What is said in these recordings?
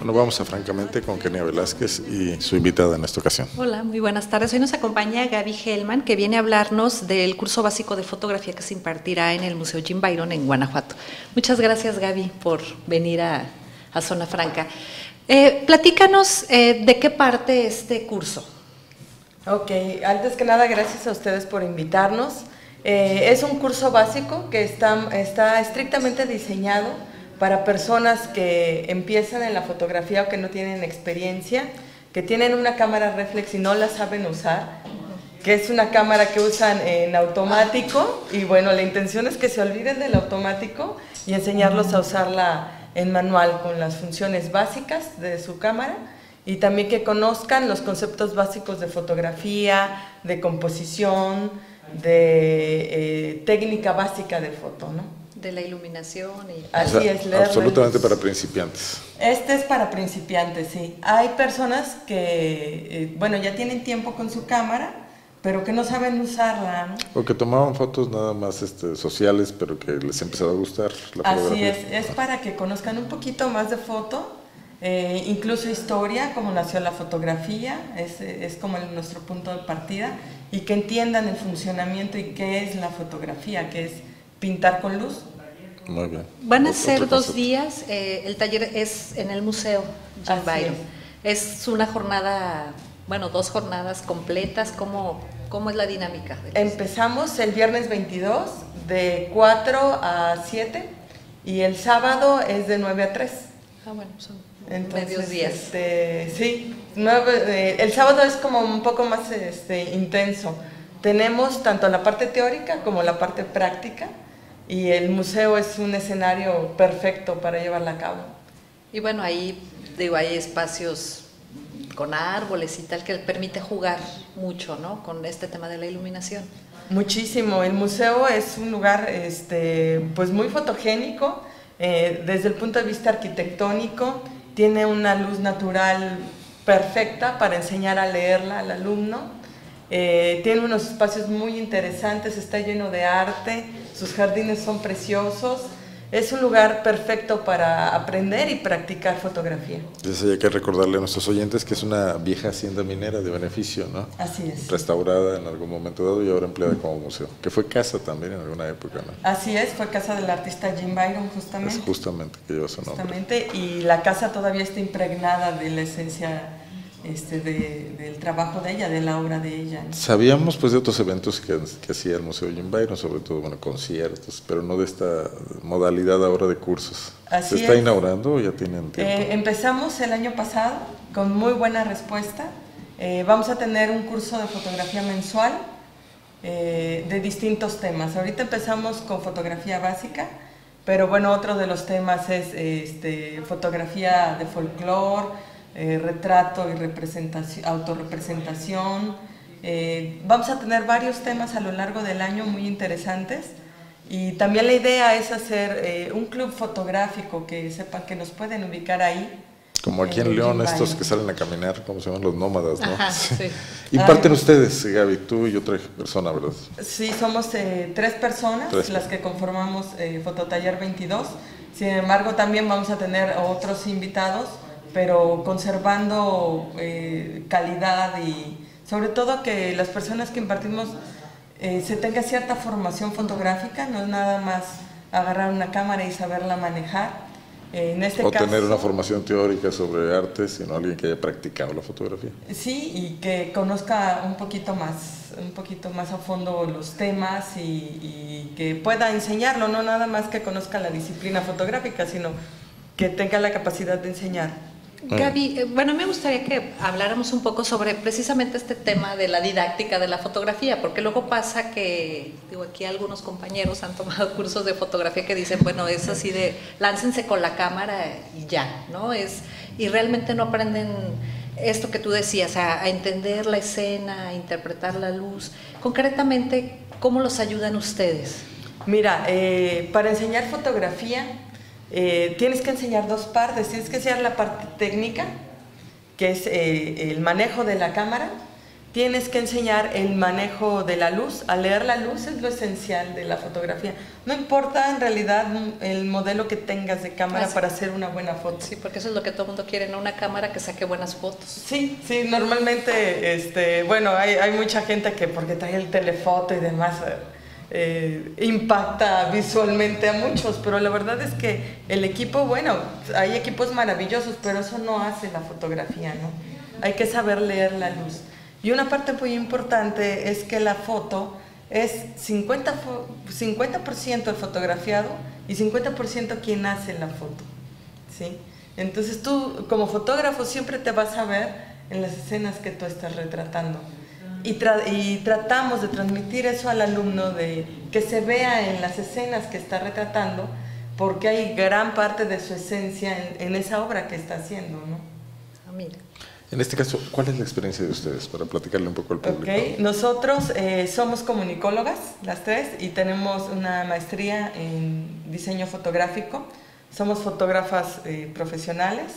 Bueno, vamos a Francamente con Kenia Velázquez y su invitada en esta ocasión. Hola, muy buenas tardes. Hoy nos acompaña Gaby Hellman, que viene a hablarnos del curso básico de fotografía que se impartirá en el Museo Jim Byron en Guanajuato. Muchas gracias, Gaby, por venir a Zona Franca. Platícanos de qué parte este curso. Ok, antes que nada, gracias a ustedes por invitarnos. Es un curso básico que está estrictamente diseñado para personas que empiezan en la fotografía o que no tienen experiencia, que tienen una cámara reflex y no la saben usar, que es una cámara que usan en automático, y bueno, la intención es que se olviden del automático y enseñarlos a usarla en manual con las funciones básicas de su cámara, y también que conozcan los conceptos básicos de fotografía, de composición, de técnica básica de foto, ¿no? De la iluminación. Así es, absolutamente para principiantes. Este es para principiantes, sí. Hay personas que, bueno, ya tienen tiempo con su cámara, pero que no saben usarla, ¿no? O que tomaban fotos nada más sociales, pero que les empezó a gustar la fotografía. Así es para que conozcan un poquito más de foto, incluso historia, cómo nació la fotografía, es como nuestro punto de partida, y que entiendan el funcionamiento y qué es la fotografía, que es pintar con luz. Muy bien. Van a ser 2 días, el taller es en el Museo Jim Byron. Es una jornada, bueno, 2 jornadas completas. ¿Cómo es la dinámica? Empezamos el viernes 22 de 4 a 7 y el sábado es de 9 a 3. Ah, bueno, son medios días. Sí, el sábado es como un poco más intenso. Tenemos tanto la parte teórica como la parte práctica, y el museo es un escenario perfecto para llevarla a cabo. Y bueno, ahí digo, hay espacios con árboles y tal que permite jugar mucho, ¿no? Con este tema de la iluminación. Muchísimo. El museo es un lugar pues muy fotogénico, desde el punto de vista arquitectónico. Tiene una luz natural perfecta para enseñar a leerla al alumno. Tiene unos espacios muy interesantes, está lleno de arte, sus jardines son preciosos. Es un lugar perfecto para aprender y practicar fotografía. Entonces hay que recordarle a nuestros oyentes que es una vieja hacienda minera de beneficio, ¿no? Así es. Restaurada en algún momento dado y ahora empleada como museo, que fue casa también en alguna época, ¿no? Así es, fue casa del artista Jim Byron, justamente. Es justamente que lleva su nombre. Justamente, y la casa todavía está impregnada de la esencia del trabajo de ella, de la obra de ella, ¿no? Sabíamos pues de otros eventos que hacía el Museo Jim Byron, sobre todo, bueno, conciertos, pero no de esta modalidad ahora de cursos. Así ¿Se está es. inaugurando o ya tienen tiempo? Empezamos el año pasado con muy buena respuesta. Vamos a tener un curso de fotografía mensual de distintos temas. Ahorita empezamos con fotografía básica, pero bueno, otro de los temas es fotografía de folclore, retrato y representación, autorrepresentación. Vamos a tener varios temas a lo largo del año muy interesantes, y también la idea es hacer un club fotográfico, que sepan que nos pueden ubicar ahí. Como aquí en León, estos que salen a caminar, ¿cómo se llaman? Los nómadas, ¿no? Ajá, sí. Imparten ustedes, Gaby, tú y otra persona, ¿verdad? Sí, somos 3 personas las que conformamos Fototaller 22. Sin embargo, también vamos a tener otros invitados, pero conservando calidad, y sobre todo que las personas que impartimos se tenga cierta formación fotográfica, no es nada más agarrar una cámara y saberla manejar. En este caso, tener una formación teórica sobre arte, sino alguien que haya practicado la fotografía. Sí, y que conozca un poquito más a fondo los temas, y que pueda enseñarlo, no nada más que conozca la disciplina fotográfica, sino que tenga la capacidad de enseñar. Gaby, bueno, me gustaría que habláramos un poco sobre precisamente este tema de la didáctica de la fotografía, porque luego pasa que, digo, aquí algunos compañeros han tomado cursos de fotografía que dicen, bueno, es así de láncense con la cámara y ya, ¿no? Y realmente no aprenden esto que tú decías, a entender la escena, a interpretar la luz. Concretamente, ¿cómo los ayudan ustedes? Mira, para enseñar fotografía, tienes que enseñar 2 partes. Tienes que enseñar la parte técnica, que es el manejo de la cámara, tienes que enseñar el manejo de la luz. A leer la luz es lo esencial de la fotografía. No importa en realidad el modelo que tengas de cámara para hacer una buena foto. Sí, porque eso es lo que todo el mundo quiere, ¿no? Una cámara que saque buenas fotos. Sí, sí, normalmente, bueno, hay mucha gente que porque trae el telefoto y demás impacta visualmente a muchos, pero la verdad es que el equipo, bueno, hay equipos maravillosos, pero eso no hace la fotografía, ¿no? Hay que saber leer la luz. Y una parte muy importante es que la foto es 50% el fotografiado y 50% quien hace la foto, ¿sí? Entonces tú como fotógrafo siempre te vas a ver en las escenas que tú estás retratando. Y tratamos de transmitir eso al alumno, de que se vea en las escenas que está retratando, porque hay gran parte de su esencia en esa obra que está haciendo, ¿no? Ah, mira. En este caso, ¿cuál es la experiencia de ustedes? Para platicarle un poco al público. Okay. Nosotros somos comunicólogas, las tres, y tenemos una maestría en diseño fotográfico. Somos fotógrafas profesionales.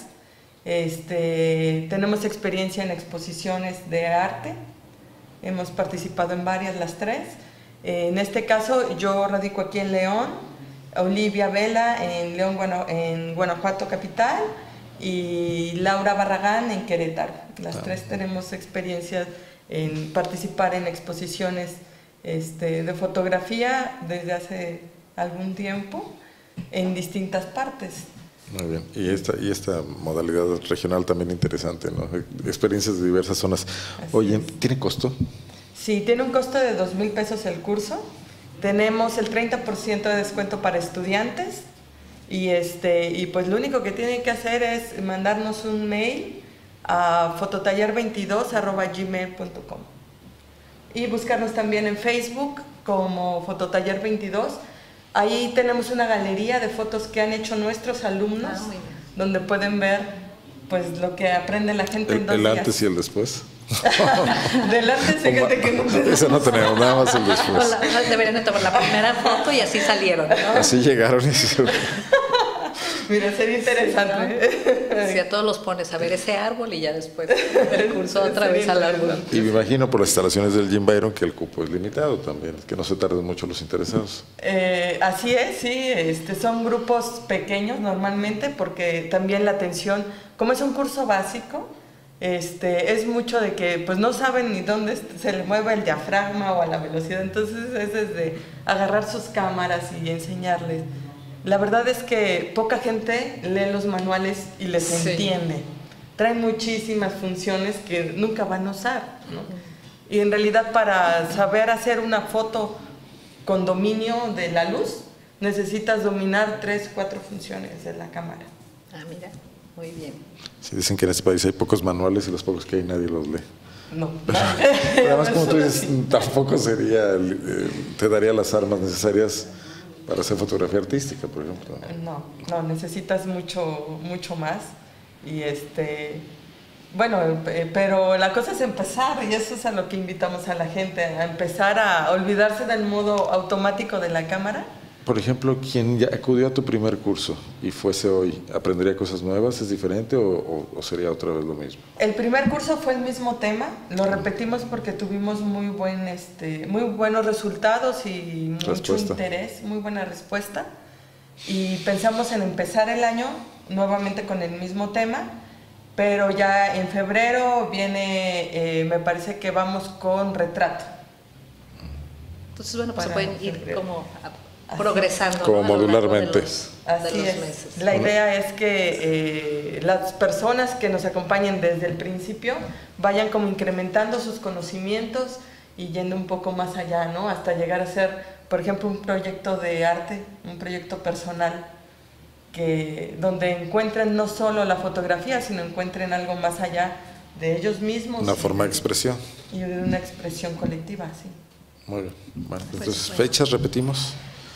Tenemos experiencia en exposiciones de arte. Hemos participado en varias, las tres. En este caso, yo radico aquí en León, Olivia Vela en León, en Guanajuato capital, y Laura Barragán en Querétaro. Las tres tenemos experiencia en participar en exposiciones de fotografía desde hace algún tiempo en distintas partes. Muy bien, y esta modalidad regional también interesante, ¿no? Experiencias de diversas zonas. Oye, ¿tiene costo? Sí, tiene un costo de 2,000 pesos el curso. Tenemos el 30% de descuento para estudiantes. Y pues lo único que tienen que hacer es mandarnos un mail a fototaller22@gmail.com y buscarnos también en Facebook como Fototaller22. Ahí tenemos una galería de fotos que han hecho nuestros alumnos, donde pueden ver pues lo que aprende la gente en 2 días. El antes y el después. Del antes, fíjate que no tenemos. Eso no tenemos, nada más el después. Deberían de tomar la primera foto y así salieron, ¿no? Así llegaron y se... Mira, sería interesante. Si a todos los pones a ver ese árbol y ya después el curso otra vez al árbol. Y me imagino por las instalaciones del Jim Byron que el cupo es limitado también, que no se tarden mucho los interesados. Así es, sí, son grupos pequeños normalmente, porque también la atención, como es un curso básico, es mucho de que pues no saben ni dónde se le mueve el diafragma o a la velocidad, entonces es desde agarrar sus cámaras y enseñarles. La verdad es que poca gente lee los manuales y les entiende. Traen muchísimas funciones que nunca van a usar, ¿no? Y en realidad para saber hacer una foto con dominio de la luz, necesitas dominar 3, 4 funciones de la cámara. Ah, mira, muy bien. Sí, dicen que en este país hay pocos manuales y los pocos que hay nadie los lee. No. Pero además, como tú dices, tampoco sería, te daría las armas necesarias para hacer fotografía artística, por ejemplo. No, necesitas mucho más. Y bueno, pero la cosa es empezar, y eso es a lo que invitamos a la gente, a empezar a olvidarse del modo automático de la cámara. Por ejemplo, quien ya acudió a tu primer curso y fuese hoy, ¿aprendería cosas nuevas? ¿Es diferente o sería otra vez lo mismo? El primer curso fue el mismo tema, lo repetimos porque tuvimos muy buenos resultados y mucho interés, muy buena respuesta. Y pensamos en empezar el año nuevamente con el mismo tema, pero ya en febrero viene, me parece que vamos con retrato. Entonces, bueno, pues se pueden ir como progresando, como modularmente. De los meses. La idea es que las personas que nos acompañen desde el principio vayan como incrementando sus conocimientos y yendo un poco más allá, ¿no? Hasta llegar a ser, por ejemplo, un proyecto de arte, un proyecto personal, donde encuentren no solo la fotografía, sino encuentren algo más allá de ellos mismos. Una forma de expresión. Y de una expresión colectiva, sí. Muy bien. Bueno, entonces, fechas, repetimos.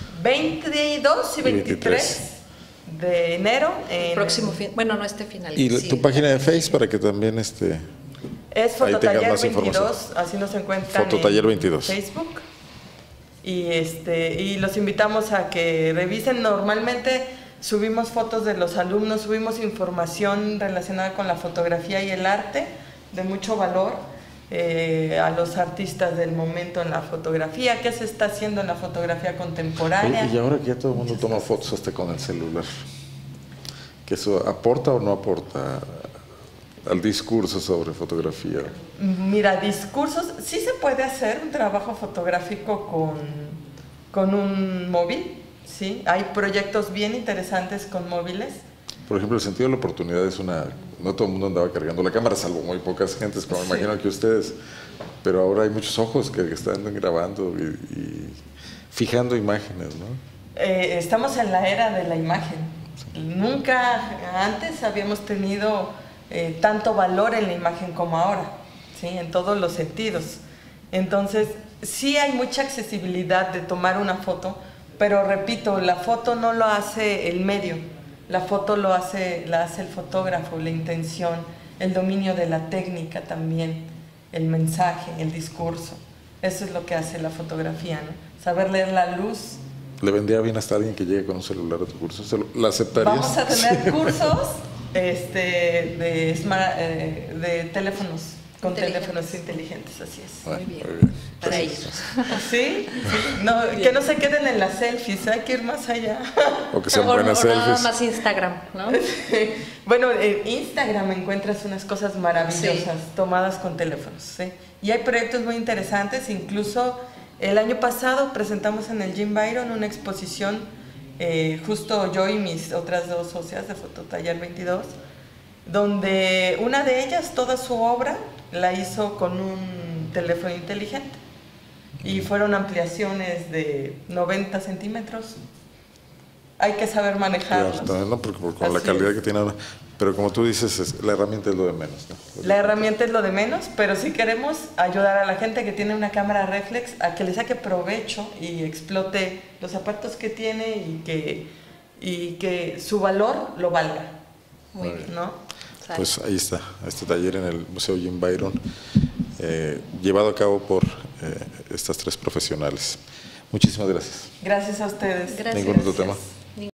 22 y 23 de enero. El próximo bueno, no final. Y tu página de Facebook para que también es Fototaller 22, así nos encuentran Fototaller 22 en Facebook. Y los invitamos a que revisen. Normalmente subimos fotos de los alumnos, subimos información relacionada con la fotografía y el arte de mucho valor. a los artistas del momento en la fotografía, qué se está haciendo en la fotografía contemporánea. Oye, y ahora que ya todo el mundo toma fotos hasta con el celular, ¿que eso aporta o no aporta al discurso sobre fotografía? Mira, discursos, sí se puede hacer un trabajo fotográfico con un móvil, ¿sí? Hay proyectos bien interesantes con móviles. Por ejemplo, el sentido de la oportunidad es una... No todo el mundo andaba cargando la cámara, salvo muy pocas gentes, como me imagino que ustedes. Pero ahora hay muchos ojos que están grabando y fijando imágenes, ¿no? Estamos en la era de la imagen. Sí. Nunca antes habíamos tenido tanto valor en la imagen como ahora, ¿sí? En todos los sentidos. Entonces, sí hay mucha accesibilidad de tomar una foto, pero repito, la foto no lo hace el medio, la foto la hace el fotógrafo, la intención, el dominio de la técnica también, el mensaje, el discurso. Eso es lo que hace la fotografía, ¿no? Saber leer la luz. ¿Le vendría bien hasta alguien que llegue con un celular a tu curso? ¿La aceptarías? Vamos a tener cursos de teléfonos, con teléfonos inteligentes, así es. Muy bien. Para ellos. ¿Sí? No, que no se queden en las selfies, hay que ir más allá. O que sean buenas selfies. Nada más Instagram, ¿no? Bueno, en Instagram encuentras unas cosas maravillosas tomadas con teléfonos, ¿sí? Y hay proyectos muy interesantes, incluso el año pasado presentamos en el Jim Byron una exposición, justo yo y mis otras dos socias de Fototaller 22, donde una de ellas, toda su obra, la hizo con un teléfono inteligente. Y fueron ampliaciones de 90 centímetros. Hay que saber manejarlos. Claro, no, porque con la calidad que tiene ahora. Pero como tú dices, la herramienta es lo de menos, ¿no? La herramienta es lo de menos, pero sí queremos ayudar a la gente que tiene una cámara reflex a que le saque provecho y explote los aparatos que tiene y que su valor lo valga. Muy bien. ¿No? Pues ahí está, este taller en el Museo Jim Byron, llevado a cabo por estas tres profesionales. Muchísimas gracias. Gracias a ustedes. Gracias. ¿Ningún otro tema?